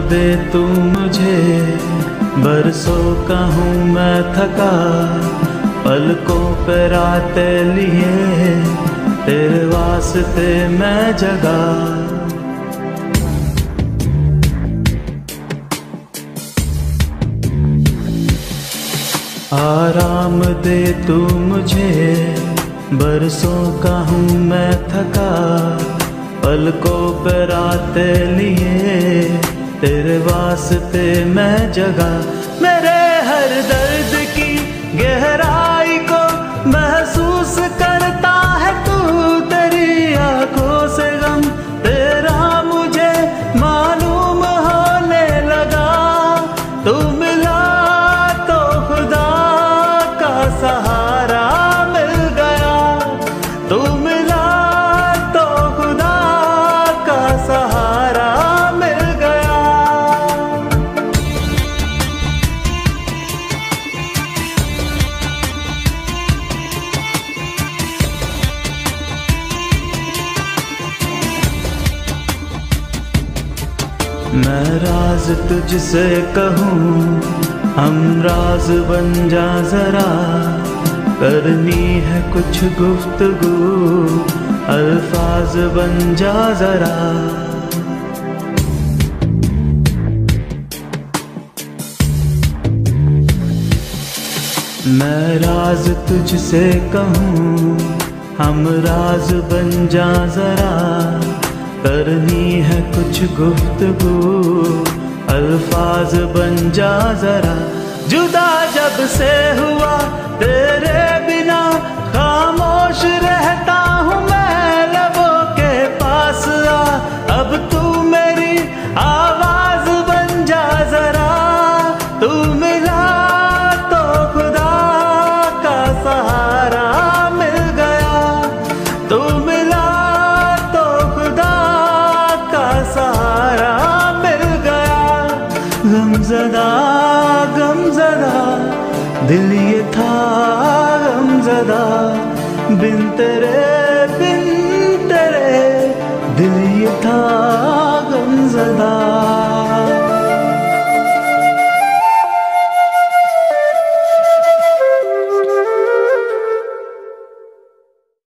दे तू मुझे, बरसों का हूँ मैं थका, पलकों पे रातें लिए तेरे वास्ते मैं जगा। आराम दे तू मुझे, बरसों का हूँ मैं थका, पलकों पे रातें लिए तेरे वास्ते मैं जगा। मेरे हर दर्द की गहराई को महसूस करता है तू, तेरी आंखों से गम तेरा मुझे मालूम होने लगा। तू मिला तो खुदा का सहारा मिल गया, तू मिला तो खुदा का सहारा मिल गया। मैं राज तुझसे कहूँ, हम राज बन जा जरा, करनी है कुछ गुफ्तगू, अल्फाज बन जा जरा। मैं राज तुझसे कहूँ, हम राज बन जा जरा, करनी है कुछ गुफ्तगू, अल्फाज बन जा जरा। जुदा जब से हुआ तेरे बिना, खामोश रहता हूँ मैं लबों के पास आ, अब तू मेरी आवाज बन जा जरा। तू मिला तो खुदा का सहारा मिल गया, तू मिला तो खुदा का सहारा मिल गया। गमज़दा गमज़दा दिल ये था गमज़दा, बिन तेरे दिल ये था गमज़दा।